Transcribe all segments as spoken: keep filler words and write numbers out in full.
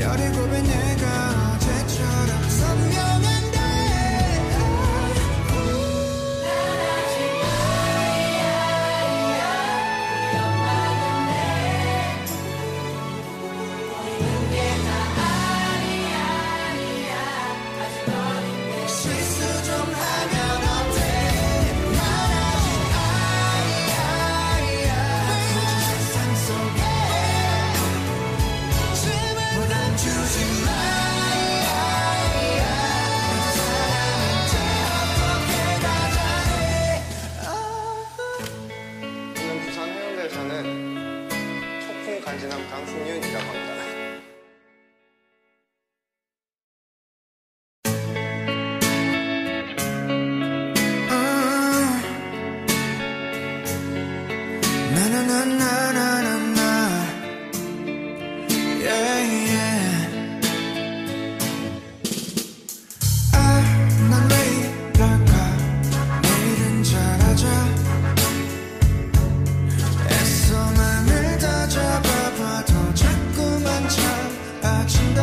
열일곱에 내가 어제처럼 선명한데 실수 좀 하면 어때 난 아직 아이야 모든 세상 속에 짐을 주지 마 어떻게 다 잘해 저는 부산 해운대에 사는 폭풍 간지남 강승윤이라고 합니다. 나나나나나나 yeah yeah 아 난 왜 이럴까 내일은 잘하자 애써 맘을 다잡아봐도 자꾸만 차아진다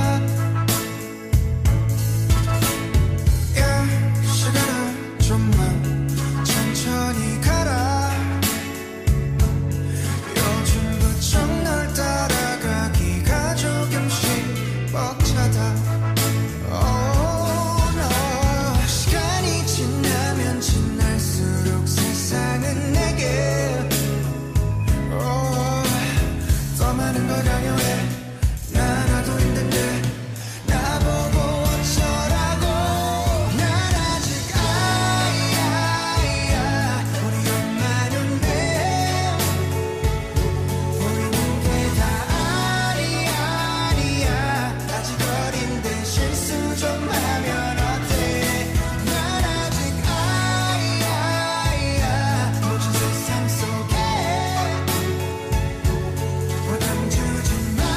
야 시간아 좀만 천천히 가라 요즘 부쩍 널 따라가기가 조금씩 벅차다 Oh no 시간이 지나면 지날수록 세상은 내게 oh, 더 많은 걸 강요해 나 나도 힘든데 나보고 어쩌라고 난 아직 아이야 우리 엄마 눈에 보이는 게 다 아니야 아니야 아직 어린데 실수 좀 하면 어때 난 아직 아이야 모든 세상 속에 부담 주지 마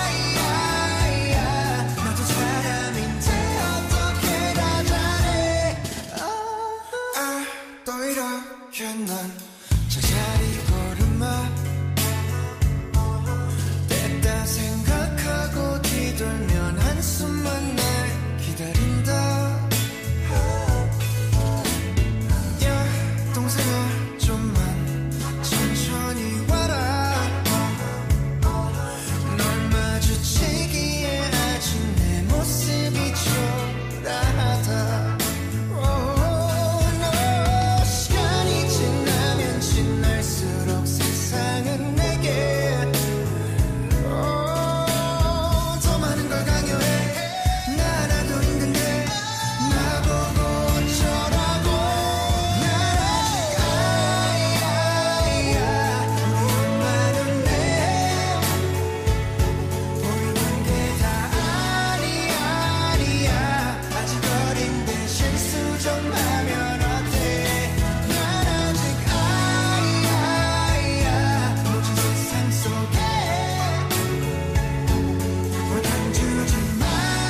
나도 사람인데 어떻게 다 잘해 아 또 이렇게 난 제자리 걸음마 됐다 생각하고 뒤돌면 한숨만 날 기다린다 야 동생아 좀만 천천히 와라 널 마주치기에 아직 내 모습이 초라하다 Oh no 시간이 지나면 지날수록 세상은 내게 Oh, 더 많은 걸 강요해 나 나도 힘든데 나보고 어쩌라고 난 아직 아이야 우리 엄마 눈에 보이는 게 다 아니야 아니야 아직 어린데 실수 좀 하면 어때 난 아직 아이야 모든 세상 속에 부담 주지 마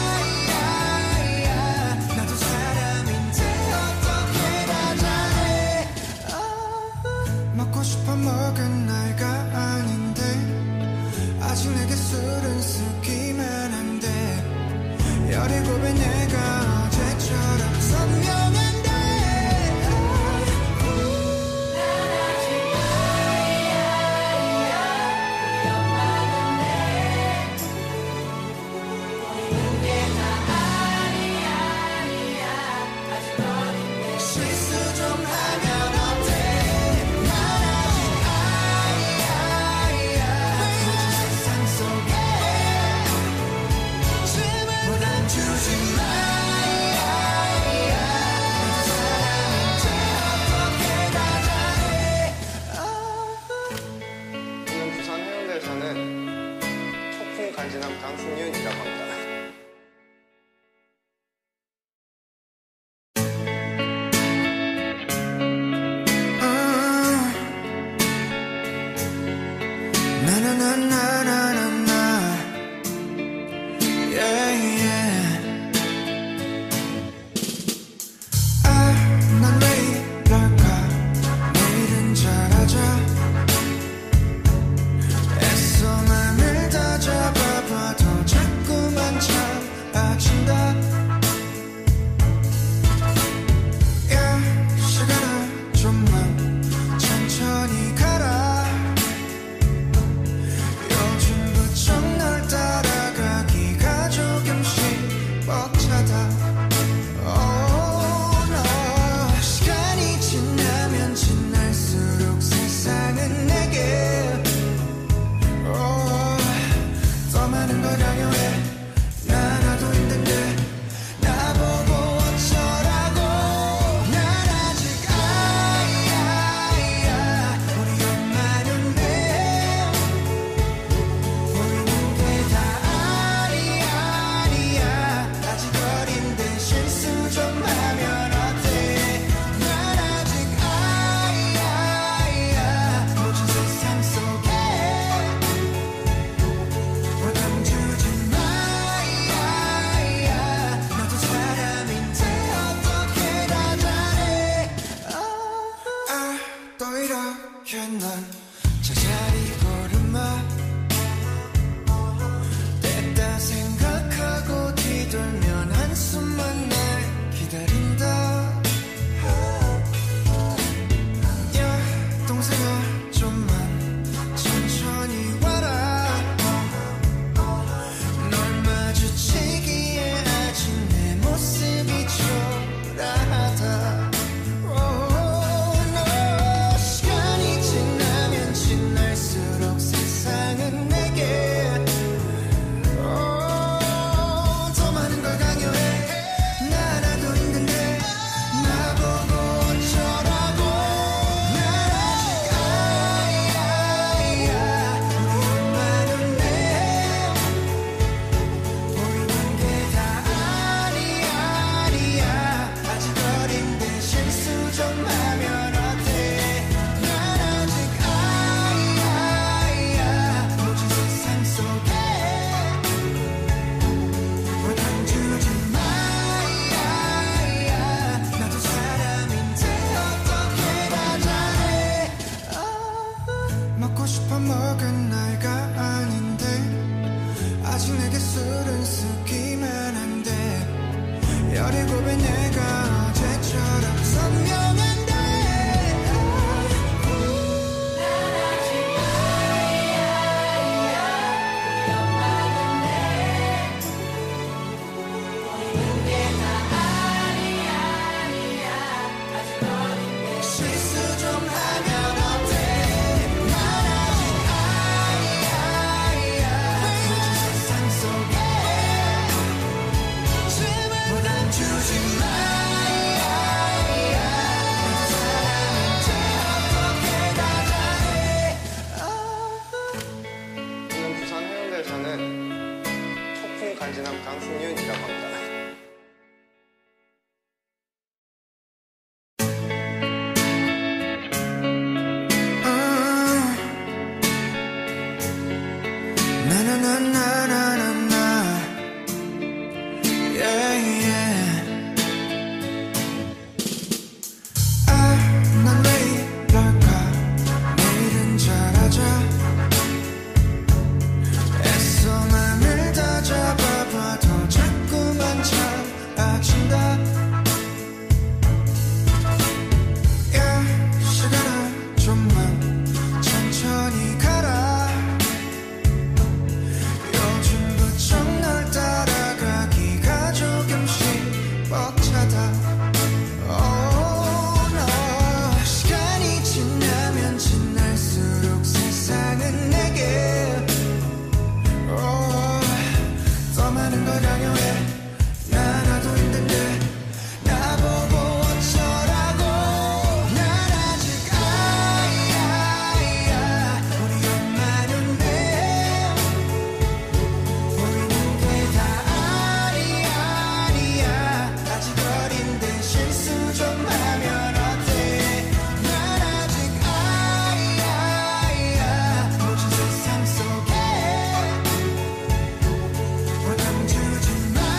나도 사람인데 어떻게 다 잘해 먹고 싶어 먹은 나이가 아닌데 아직 내게 술은 쓰기만 한데 열일곱에 내가 어제처럼 선명한데 실수 좀 하면 어때 난 아직 아이야 모든 세상 속에 부담 주지 마 나도 사람인데 어떻게 다 잘해 저는 부산 해운대에 사는 폭풍 간지남 강승윤이라고 합니다. 나나나나나나 yeah yeah 아 난 왜 이럴까 내일은 잘하자 애써 맘을 다잡아봐도 자꾸만 열일곱에 내가 어제처럼 선명한데 난 아직 아이야 우리 엄마는 내 보이는 게 다 아니야 아니야 아직 어린데 실수 좀 하면 어때 난 아직 아이야 아이야 모든 세상 속에 짐을 난 주지 마 사람인데 어떻게 다 잘해 저는 부산 해운대에 사는 폭풍 간지남 강승윤이라고 합니다. 나나나나나나 yeah yeah 아, 난 왜 이럴까 내일은 잘하자 애써 맘을 다 잡아봐도 자꾸만 차아진다 야 시간아 좀만 천천히 가라 요즘 부쩍 널 따라가기가 조금씩 벅차다 Oh no 시간이 지나면 지날수록 세상은 내게 oh, 더 많은 걸 강요해 나 나도 힘든데 나보고 어쩌라고 난 아직 아이야 아이야 우리 엄마는 내 보이는 게 다 아니야 아니야 아직 어린데 실수 좀 하면 어때 난 아직 아이야 아이야 모든 세상 속에 원함 주지 마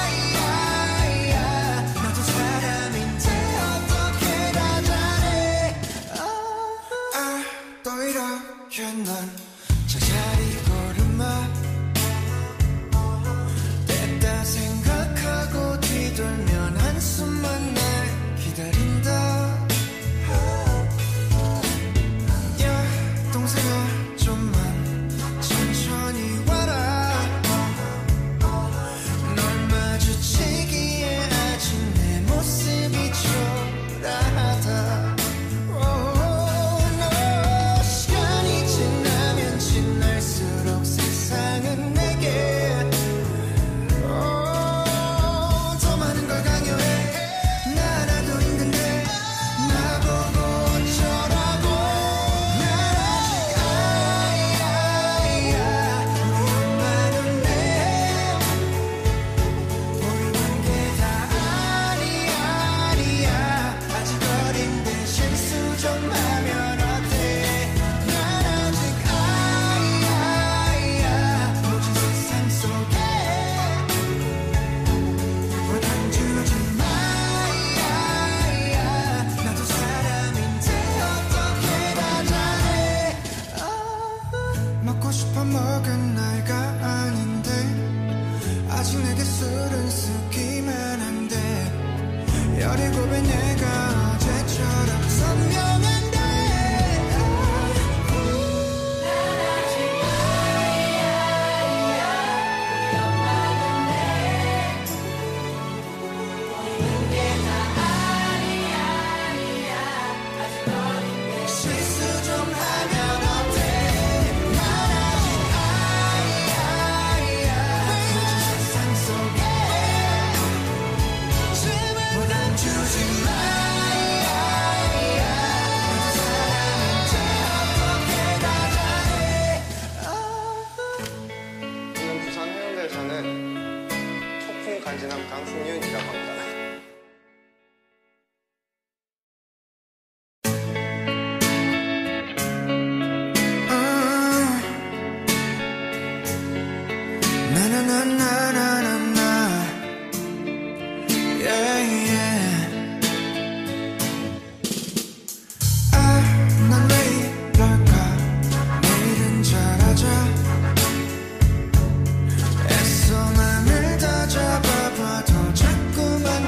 나도 사람인데 어떻게 다 잘해 아, 또 이렇게 넌 제자리 걸음마 됐다 생각하고 뒤돌면 한숨만 날 기다린다 야 동생아 좀만 천천히 와라 널 마주치기에 아직 내 모습이 초라하다 Oh no 시간이 지나면 지날수록 세상은 내게 oh, 더 많은 걸 강요해 나 나도 힘든데 나보고 어쩌라고 난 아직 아이야 아이야 우리 엄마는 내 보이는 게 다 아니야 아니야 아직 어린데 실수 좀 하면 어때 난 아직 아이야 아이야 모든 세상 속에 원한 주지 마 나도 사람인데 어떻게 다 잘해 아, 먹고 싶어 먹은 나이가 아닌데 아직 내게 술은 쓰기만 한데 열일곱에 내가 어제처럼 선명한데 난 아직 아이야 아이야 우리 엄마는 내 보이는 게 다 아니야 아니야 아직 어린데 실수 좀 하면 어때 난 아직 아이야 아이야 모든 세상 속에 짐을 난 주지 마 사람인데 어떻게 다 잘해 저는 부산 해운대에 사는 폭풍 간지남 강승윤이라고 합니다. 나나나나나나 yeah yeah 아, 난 왜 이럴까 내일은 잘하자 애써 맘을 다 잡아봐도 자꾸만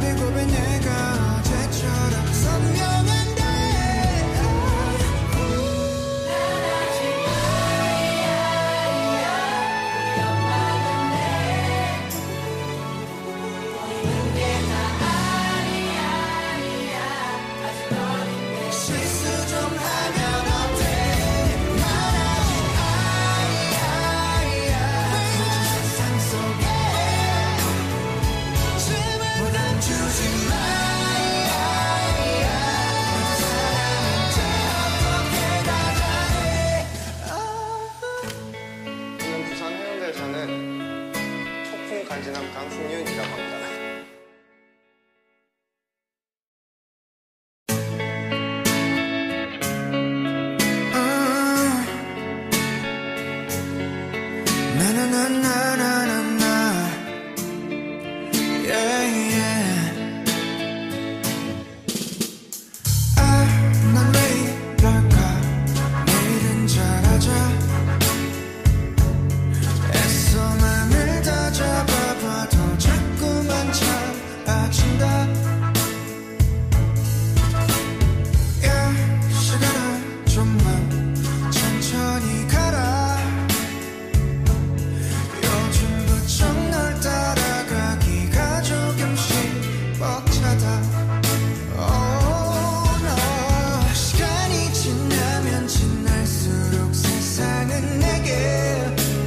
열일곱에 내가 어제처럼 선명한데 실수 좀 하면 어때 난 아직 아이야 모든 세상 속에 짐을 감추지 마 어떻게 다 잘해 저는 부산 해운대에 사는 폭풍 간지남 강승윤이라고 합니다. 나나나나나나 yeah yeah 아 난 왜 이럴까 내일은 잘하자 애써 맘을 다 잡아봐도 자꾸만 잘아친다 야 시간아 좀만 천천히 가라 요즘 부쩍 널 따라가기가 조금씩 벅차다 Oh no 시간이 지나면 지날수록 세상은 내게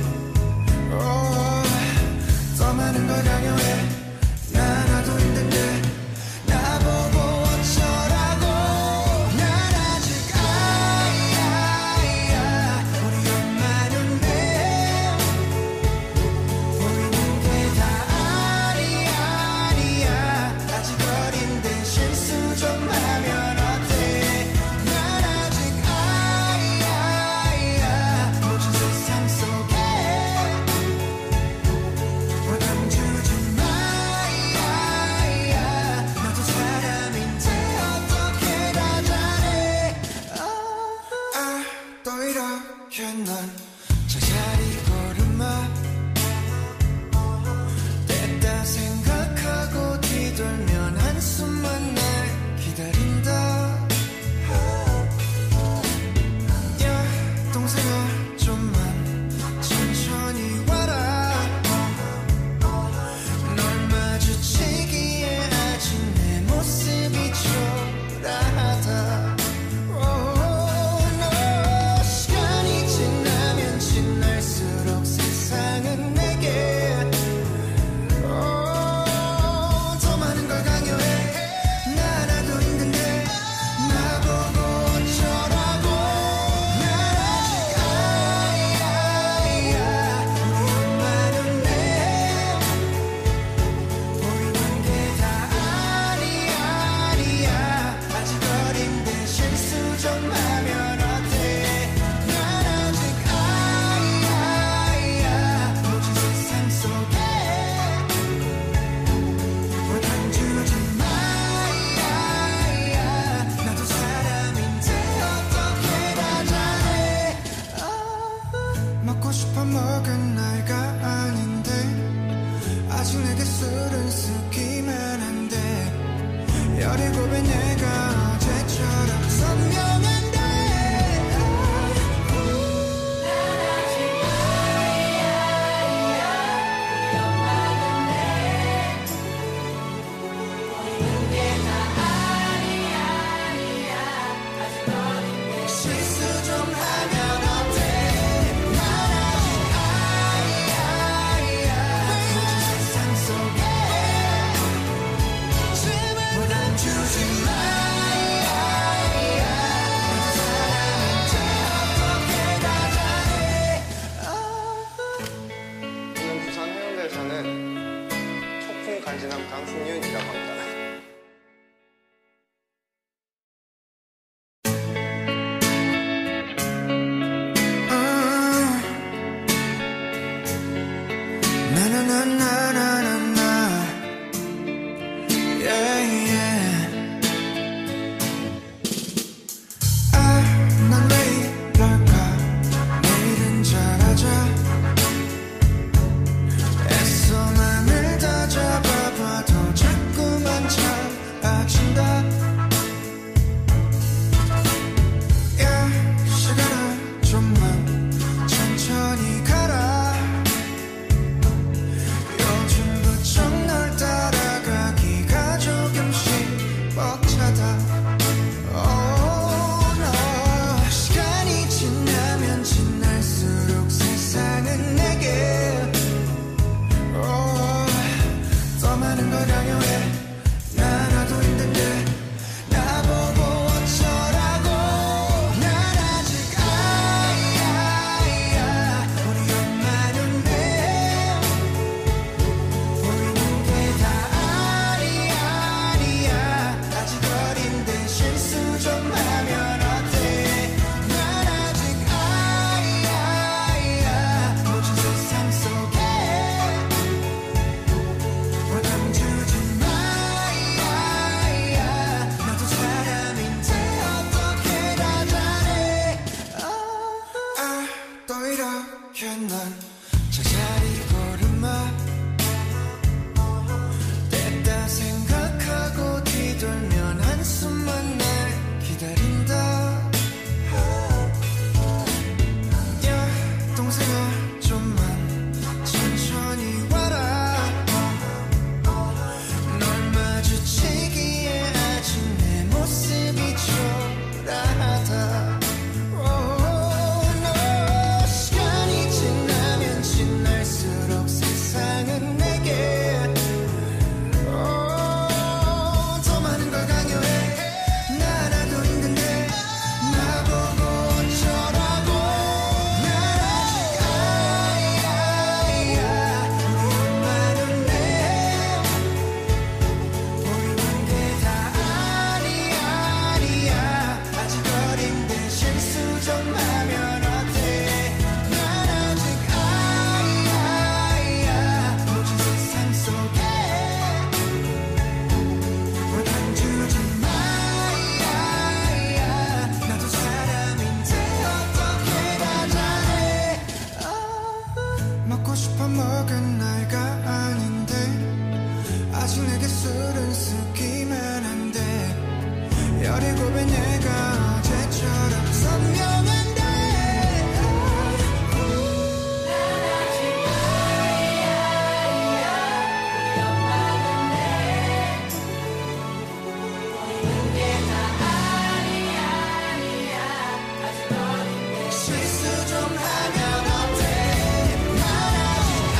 oh, 더 많은 걸 강요해 나 나도 힘든데 나보고 어쩌라고 난 아직 아이야 우리 엄마 눈에 보이는 게 다 아니야 아니야 아직 어린데 실수 좀 하면 어때 난 아직 아이야 모든 세상 속에 부담 주지 마 나도 사람인데 어떻게 다 잘해 아 또 이렇게 난 제자리 걸음마 됐다 생각하고 뒤돌면 한숨만 날 기다린다 야 동생아 좀만 천천히 와라 널 마주치기에 아직 내 모습이 초라하다 Oh no 시간이 지나면 지날수록 세상은 내게 oh, 더 많은 걸 강요해 나 나도 힘든데 나보고 어쩌라고 난 아직 아이야 우리 엄마 눈에 보이는 게 다 아니야 아니야 아직 어린데 실수 좀 하면 어때 난 아직 아이야 모든 세상 속에 부담 주지 마 나도 사람인데 어떻게 다 잘해 먹고 싶어 먹은 나이가 아닌데 아직 내게 술은 쓰기만 한데 열일곱에 내가 어제처럼 선명한데 실수 좀 하면 어때 난 아직 아이야 모든 세상 속에 부담 주지 마 나도 사람인데 어떻게 다 잘해 저는 부산 해운대에 사는 폭풍 간지남 강승윤이라고 합니다. 나나나나나나 yeah yeah 아 난 왜 이럴까 내일은 잘하자 애써 맘을 다 잡아봐도 자꾸만 내게 oh, 더 많은 걸 강요해 나 나도 힘든데 나보고 어쩌라고 난 아직 아이야 우리 엄마는 내 보이는 게 다 아니야 아니야 아직 어린데 실수 좀 하면 어때 난 아직 아이야 모진 세상 속에 부담 주지 마 나도 사람인데 어떻게 다 잘해 아, 또 이렇게 넌 제자리 걸음마 됐다 생각하고 뒤돌면 한숨만 날 기다린다 야 동생아 좀만 천천히 와라 널 마주치기에 아직 내 모습이 초라하다 oh, no. 시간이 지나면 지날수록 세상은 내게 oh, 더 많은 걸 강요해 나 나도 힘든데 나보고 어쩌라고 난 아직 아이야 우리 엄마는 내 보이는 게 다 아니야 아니야 아직 어린데 실수 좀 하면 어때 난 아직 아이야 모진 세상 속에 부담 주지 마 나도 사람인데 어떻게 다 잘해 먹고 싶어 먹은 나이가 아닌데 아직 내게 술은 쓰기만 한데 열일곱에 내가 어제처럼 선명한데 실수 좀 하면 어때 난 아직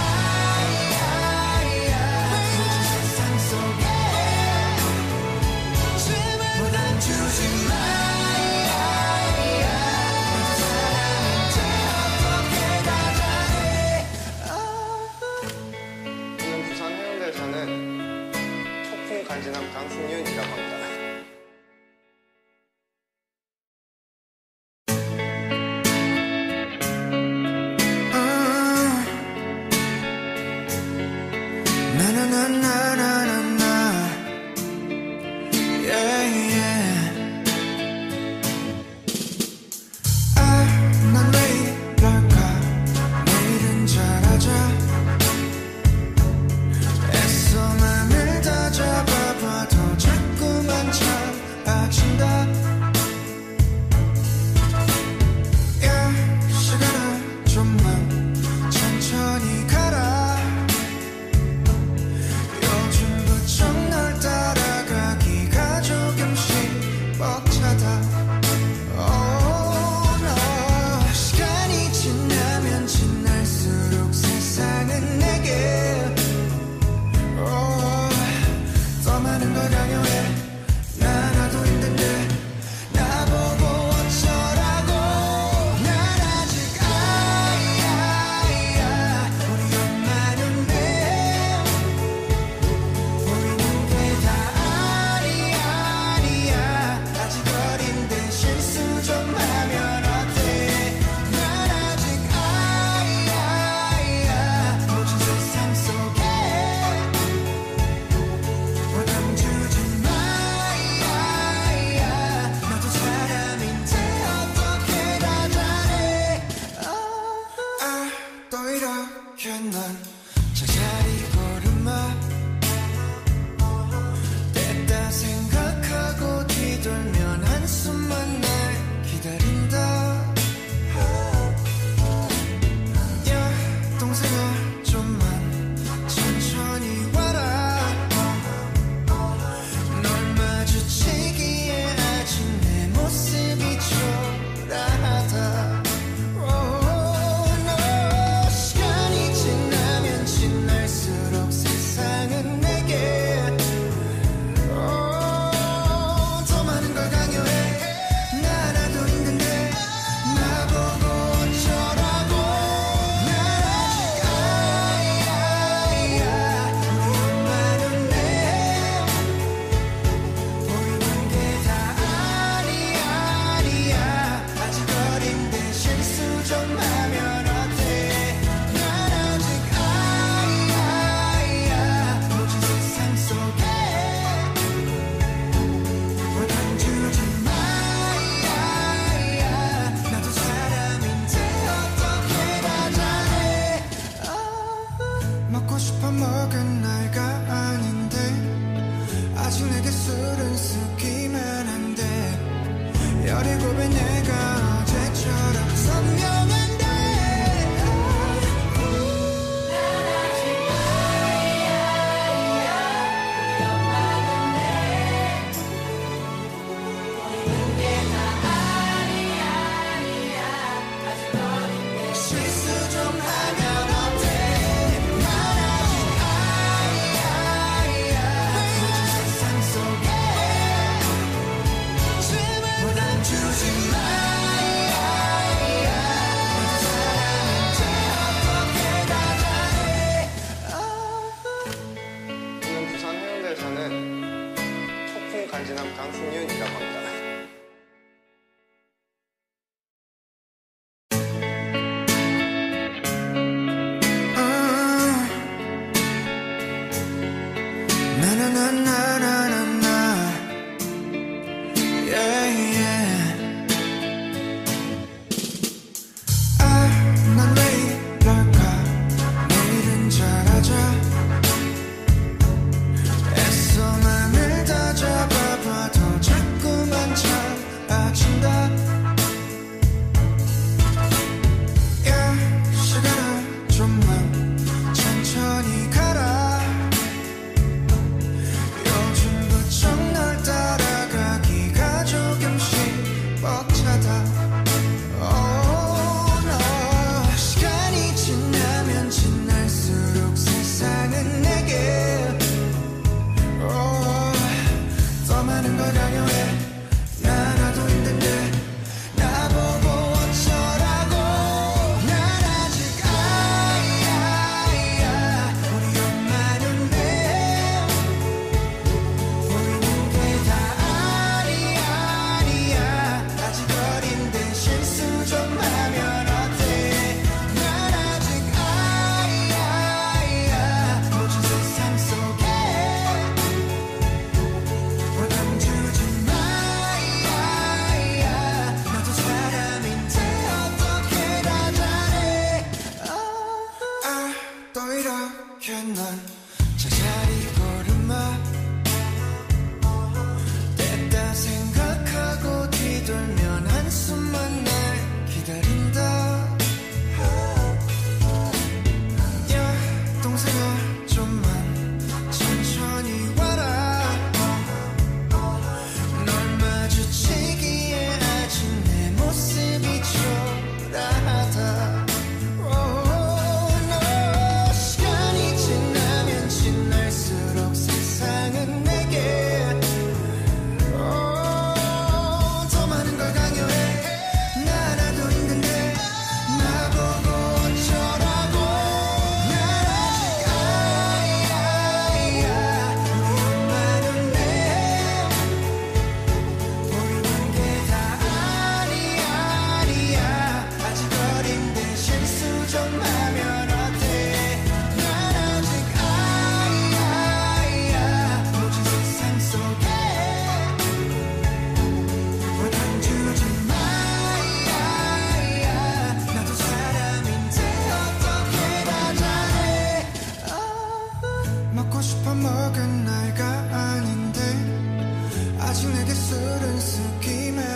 아이야 모진 세상 속에 부담 주지 마 나도 사람인데 어떻게 다 잘해 저는 부산 해운대에 사는 폭풍 간지남 강승윤이라고 합니다. 나나나나나나 yeah, yeah. 아, 난 왜 이럴까 내일은 잘하자 애써 맘을 다잡아봐도 자꾸만 차아진다 야 시간아 좀만 천천히 가라 요즘 부쩍 널 따라가기가 조금씩 벅차다 oh, no. 시간이 지나면 지날수록 세상은 내게 oh, 더 많은 걸 강요해 나 나도 힘든데 나보고 어쩌라고 난 아직 아이야 우리 엄마는 내 보이는 게 다 아니야 아니야 아직 어린데 실수 좀 하면 어때 난 아직 아이야 모진 세상 속에 부담 주지 마 나도 사람인데 어떻게 다 잘해 아, 또 이렇게 넌 제자리 걸음마 됐다 생각하고 뒤돌면 한숨만 날 기다린다 야 동생아 좀만 천천히 와라 널 마주치기에 아직 내 모습이 초라하다 oh, no. 시간이 먹고 싶어 먹은 나이가 아닌데 아직 내게 술은 쓰기만 한데 열일곱에 내가 어제처럼 선명한데 저는 폭풍 간지남 강승윤이라고 합니다. 먹고 싶어 먹은 나이가 아닌데 아직 내게 술은 쓰기만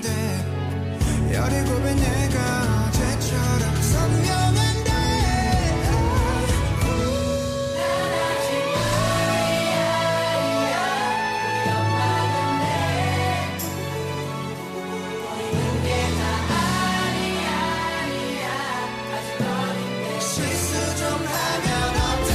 한데 열일곱에 내가 어제처럼 선명한데 실수 좀 하면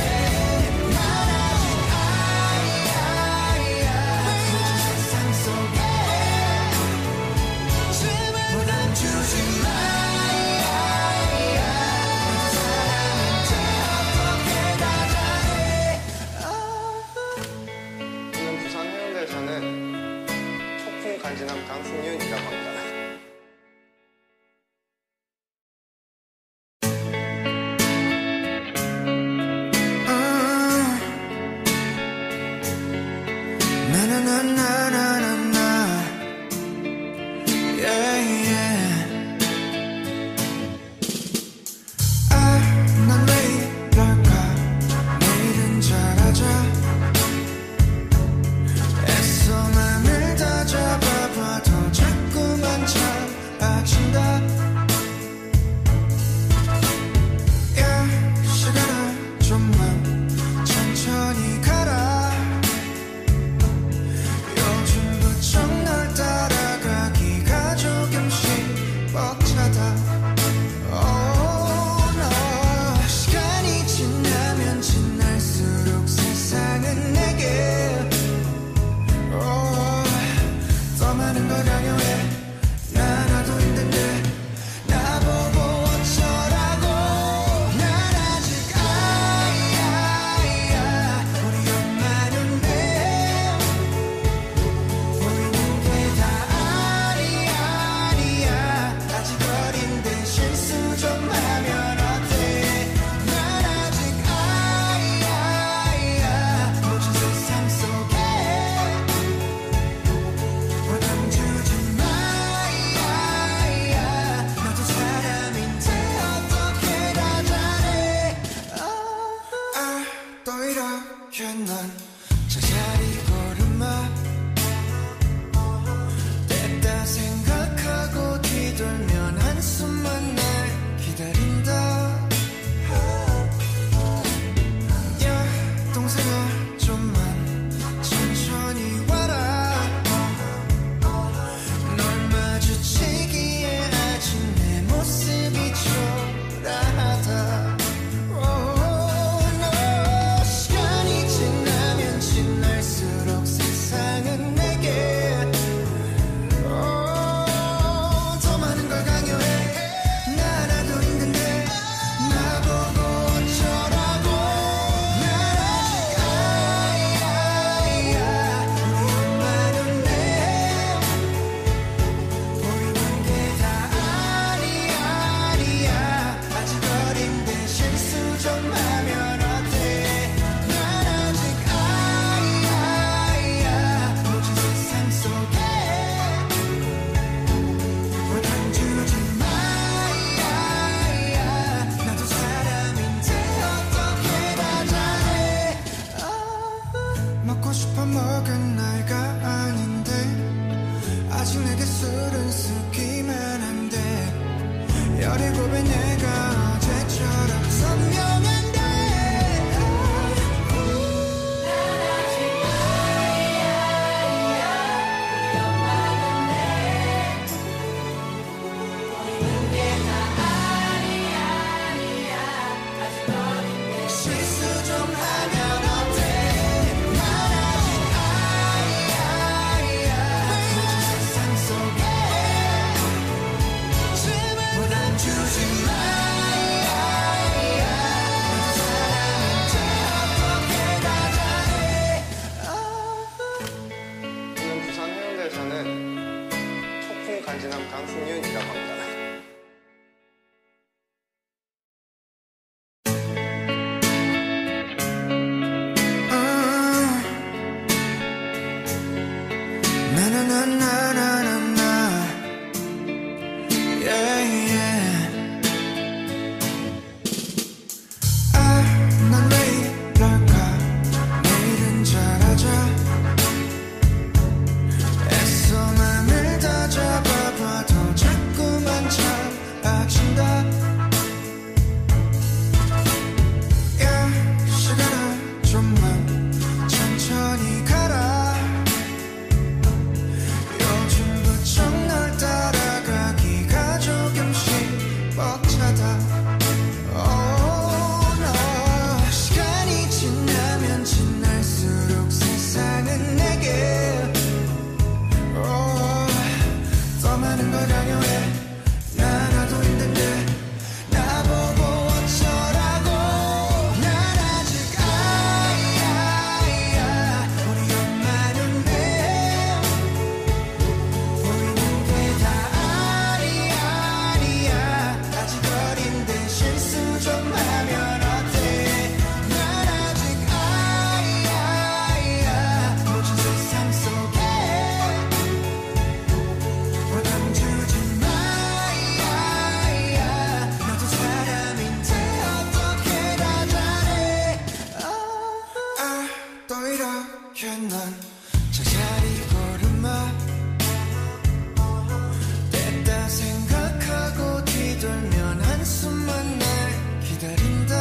저는 폭풍 간지남 강승윤이라고 합니다. 난 왜 이럴까 제자리 걸음마 됐다 생각하고 뒤돌면 한숨만 날 기다린다.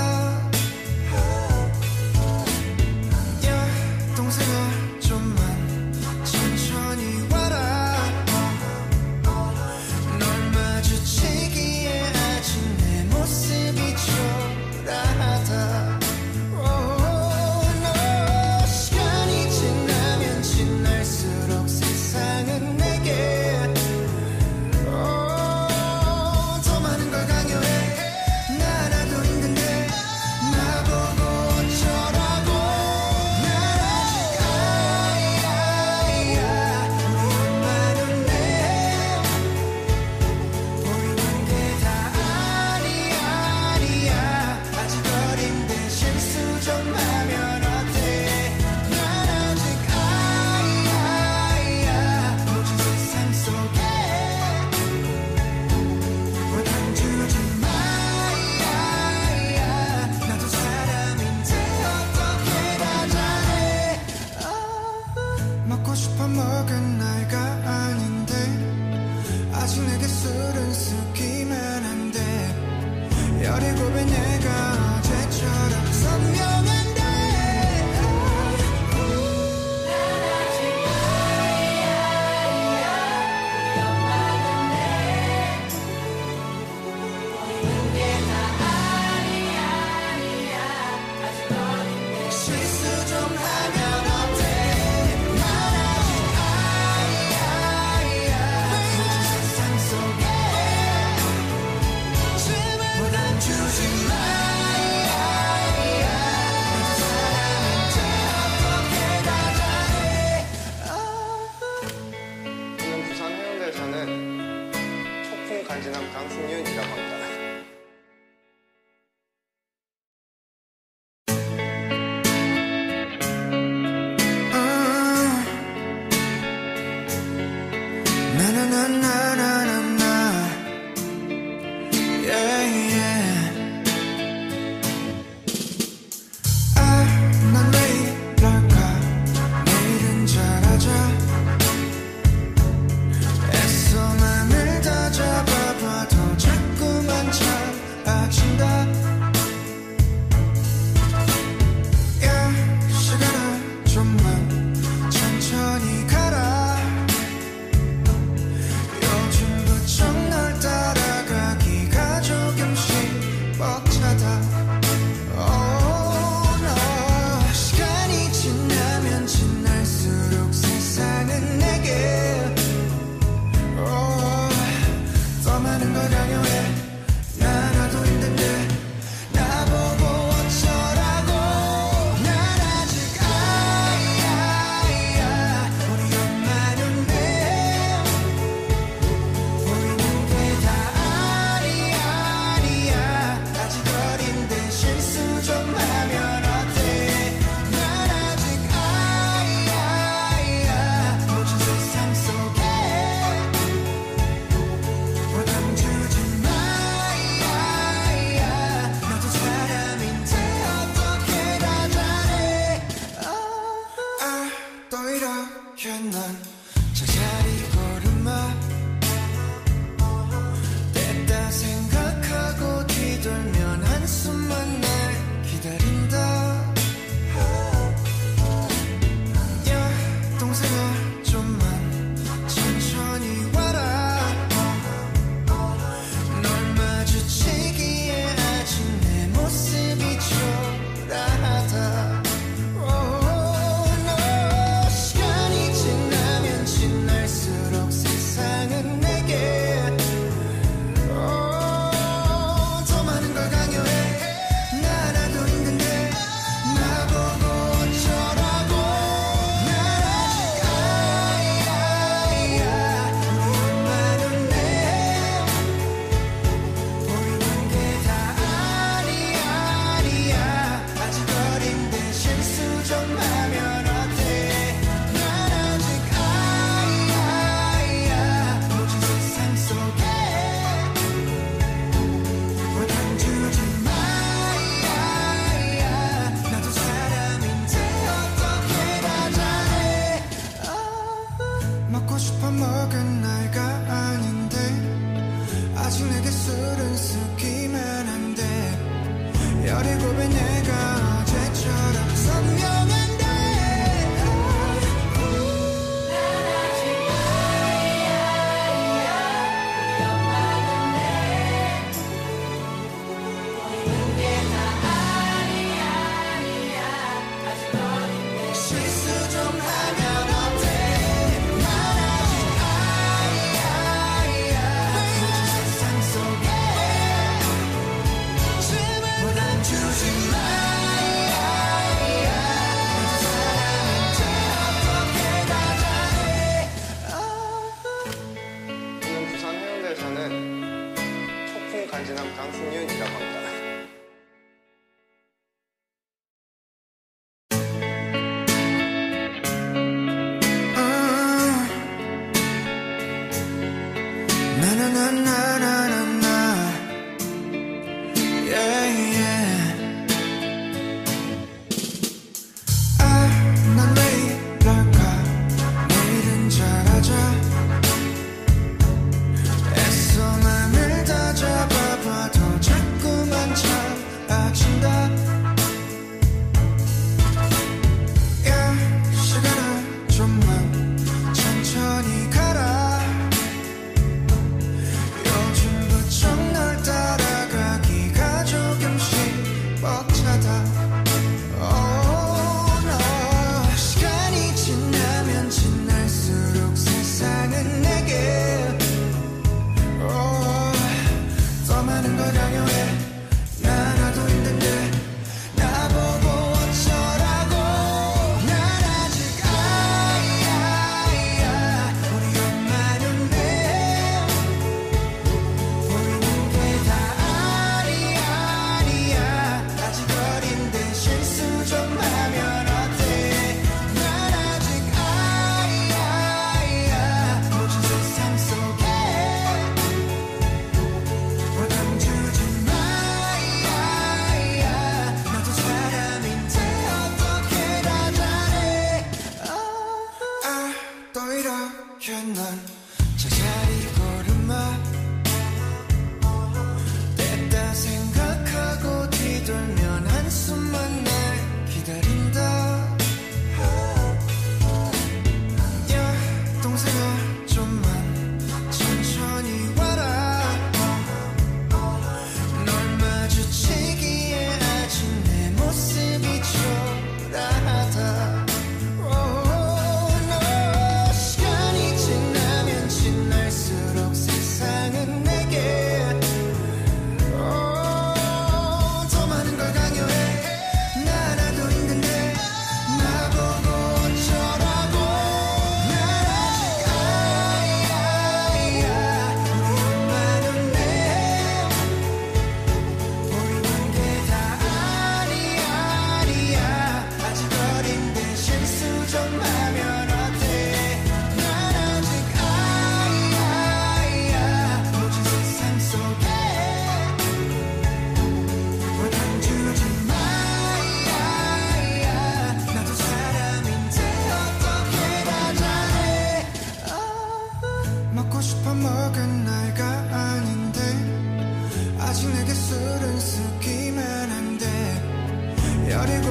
야 동생아 좀만 천천히 와라. 널 마주치기에 아직 내 모습이 초라하다. 먹고 싶어 먹은 나이가 아닌데 아직 내게 술은 쓰기만 한데 열일곱에 내가 어제처럼 선명한데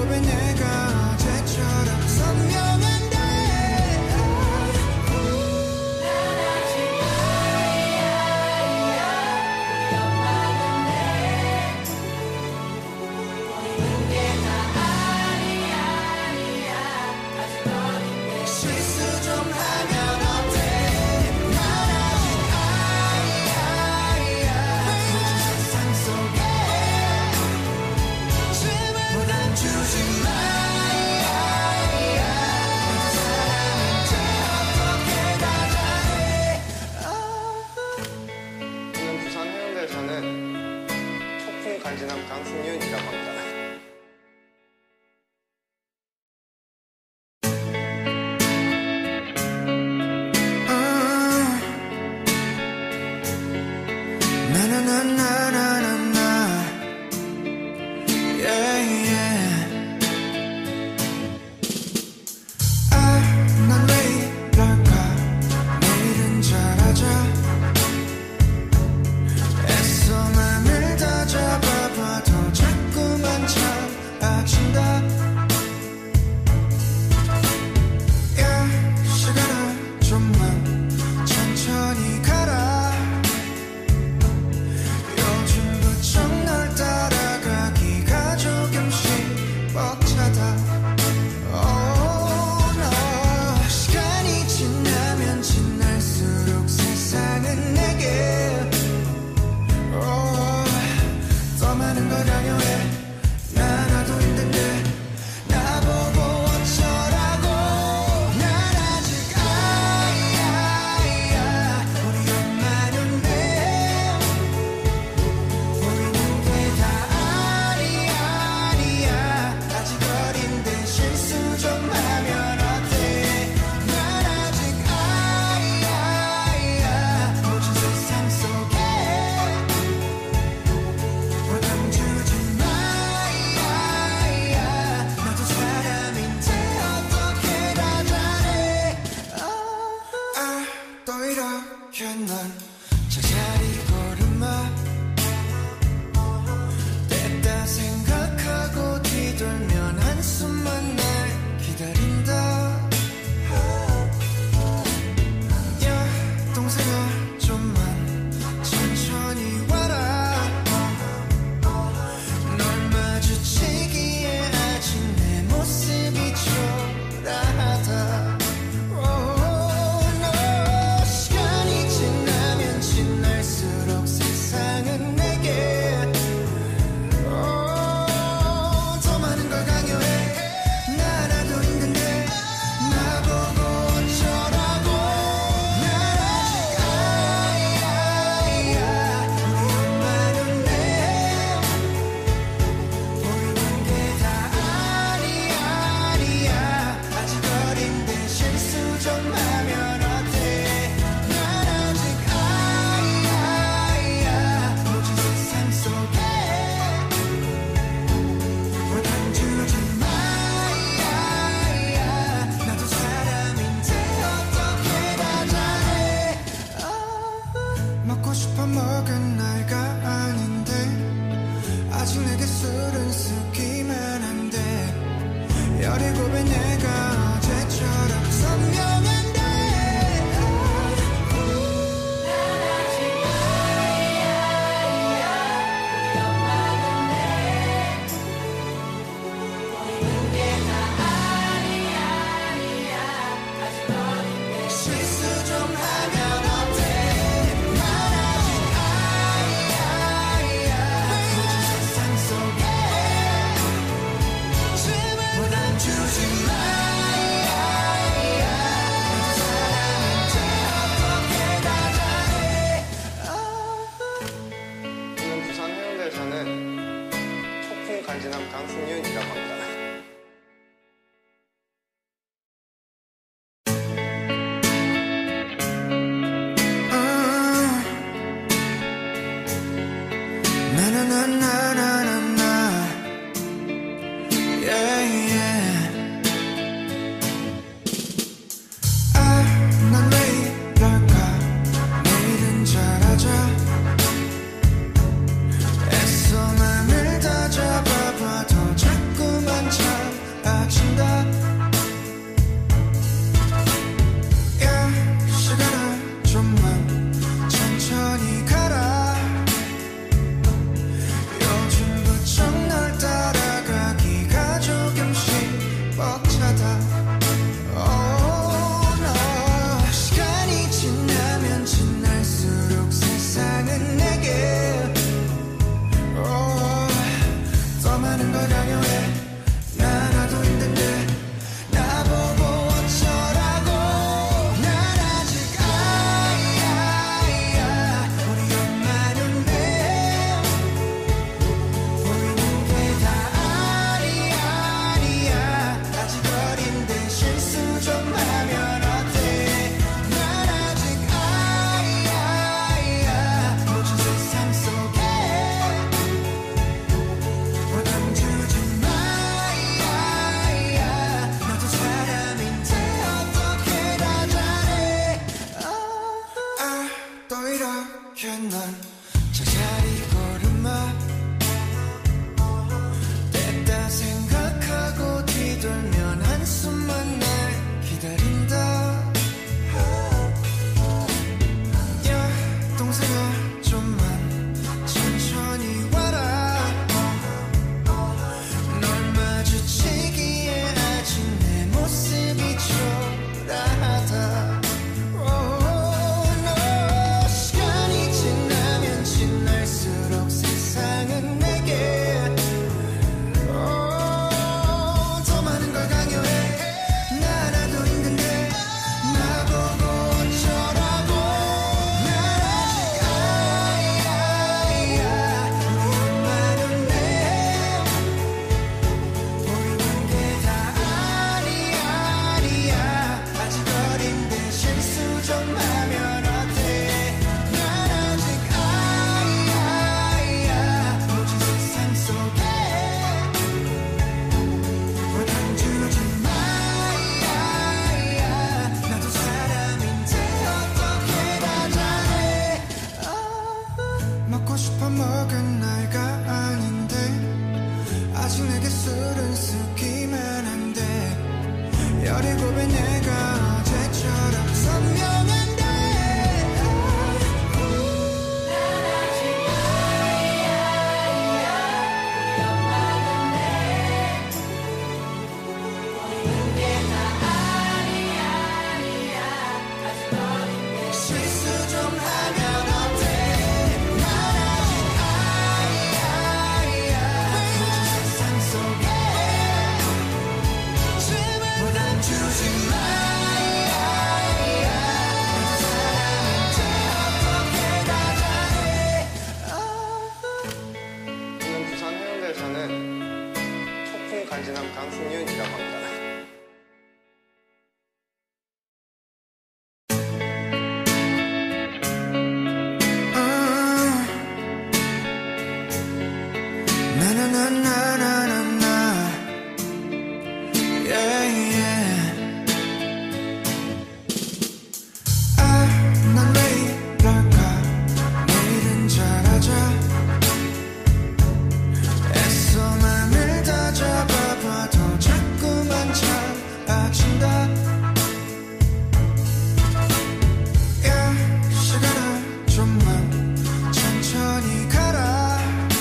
알고보면 내가 어제처럼 선명한데 실수 좀 하면 어때 난 아직 아이야 모든 세상 속에 제발 주지 마 어떻게 다 잘해 저는 부산 해운대에 사는 폭풍 간지남 강승윤이라고 합니다. 나나나나나나 yeah, yeah. 아, 난 왜 이럴까 내일은 잘하자 애써 맘을 다잡아봐도 자꾸만 차아진다 야 시간아 좀만 천천히 가라 요즘 부쩍 널 따라가기가 조금씩 벅차다 Oh no 시간이 지나면 지날수록 세상은 내게 oh, 더 많은 걸 강요해 나라도 힘든데 나보고 어쩌라고 난 아직 아이야 우리 엄마는데 보이는 게 다 아니야 아니야 아직 어린데 실수 좀 하면 어때 난 아직 아이야 모든 세상 속에 원한 주지 마 나도 사람인데 어떻게 다 잘해 아 또 이렇게 넌 제자리 걸음마 됐다 생각하고 뒤돌면 한숨만 날 기다린다 야 동생아 좀만 천천히 와라 널 마주치기에 아직 내 모습이 초라하다 Oh no 시간이 지나면 지날수록 세상은 내게 oh, 더 많은 걸 강요해 나라도 힘든데 나보고 어쩌라고 난 아직 아이야 우리 엄마는데 보이는 게 다 아니야 아니야 아직 어린데 실수 좀 하면 어때 난 아직 아이야 모든 세상 속에 원한 주지 마 나도 사람인데 어떻게 다 잘해 먹고 싶어 먹은 나이가 아닌데 아직 내게 술은 쓰기만 한데 열일곱에 내가 어제처럼 선명한데 실수 좀 하면 어때 난 아직 아이야 모든 세상 속에 제발 원한 주지 마 나도 사람인데 어떻게 다 잘해 저는 부산 해운대에 사는 폭풍 간지남 강승윤이라고 합니다. 나나나나나나 yeah, yeah. 열일곱에 내가 어제처럼 선명한데 난 아직 아이야 우리 엄마는 내 보이는 게 다 아니야 아니야 아직 어린데 실수 좀 하면 어때 난 아직 아이야 모든 세상 속에 부담 주지 마 어떻게 다 잘해 저는 부산 해운대에 사는 폭풍 간지남 강승윤이라고 합니다. 나나나나나나 yeah yeah 아, 난 왜 이럴까 내일은 잘하자 애써 맘을 다잡아봐도 자꾸만 차아진다 야 시간아 좀만 천천히 가라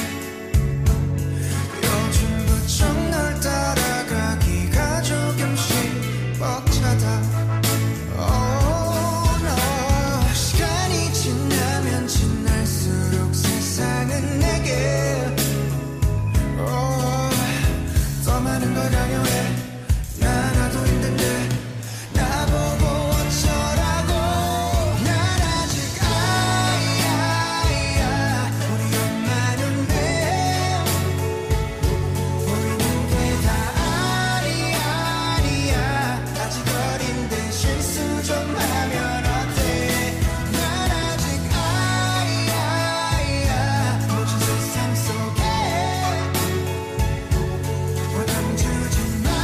요즘 부쩍 널 따라가기가 조금씩 벅차다 Oh no 시간이 지나면 지날수록 세상은 내게 Oh 더 많은 걸 강요해 나 나도 힘든데 나보고 어쩌라고 난 아직 아이야 우리 엄마는 내 보이는 게 다 아니야 아니야 아직 어린데 실수 좀 하면 어때 난 아직 아이야 모든 세상 속에 부담 주지 마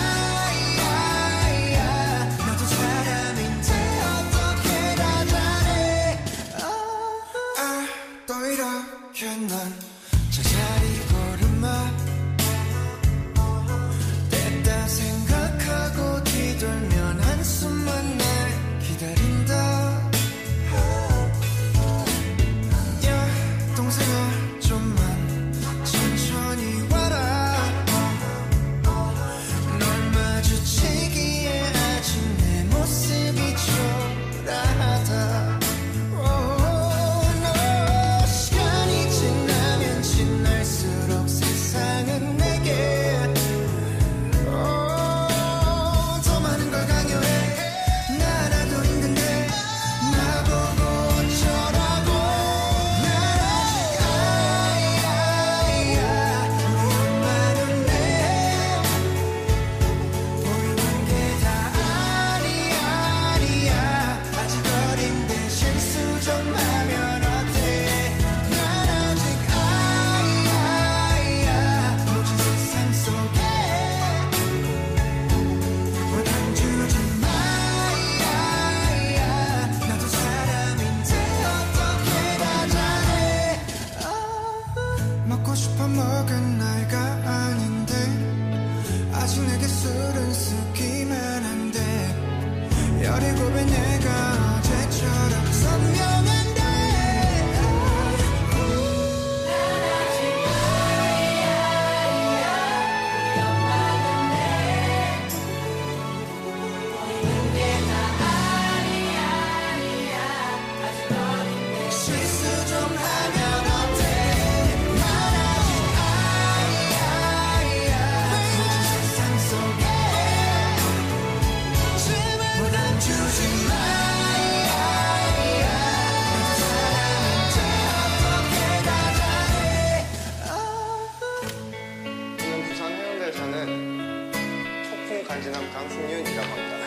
너도 사람인데 어떻게 다 잘해 아, 또 이렇게 넌 제자리 걸음마 됐다 생각하고 뒤돌면 한숨만 날 기다린다 야 동생아 좀만 천천히 와라 널 마주치기에 아직 내 모습이 초라하다 Oh no 시간이 지나면 지날수록 세상은 내게 Oh 더 많은 걸 강요해 나 나도 힘든데 나보고 어쩌라고 난 아직 아이야 우리 엄마는 내 보이는 게 다 아니야 아니야 아직 어린데 실수 좀 하면 어때 난 아직 아이야 모든 세상 속에 부담 주지 마 나도 사람인데 어떻게 다 잘해 먹고 싶어 먹은 나이가 아닌데 아직 내게 술은 쓰기만 한데 열일곱에 내가 어제처럼 선명한데 난 아직 아이야 우리 엄마는 내 보이는 게 다 아니야 아니야 아직 어린데 실수 좀 하면 어때 난 아직 아이야 모든 세상 속에 부담 주지 마 어떻게 다 잘해 저는 부산 해운대에 사는 폭풍 간지남 강승윤이라고 합니다.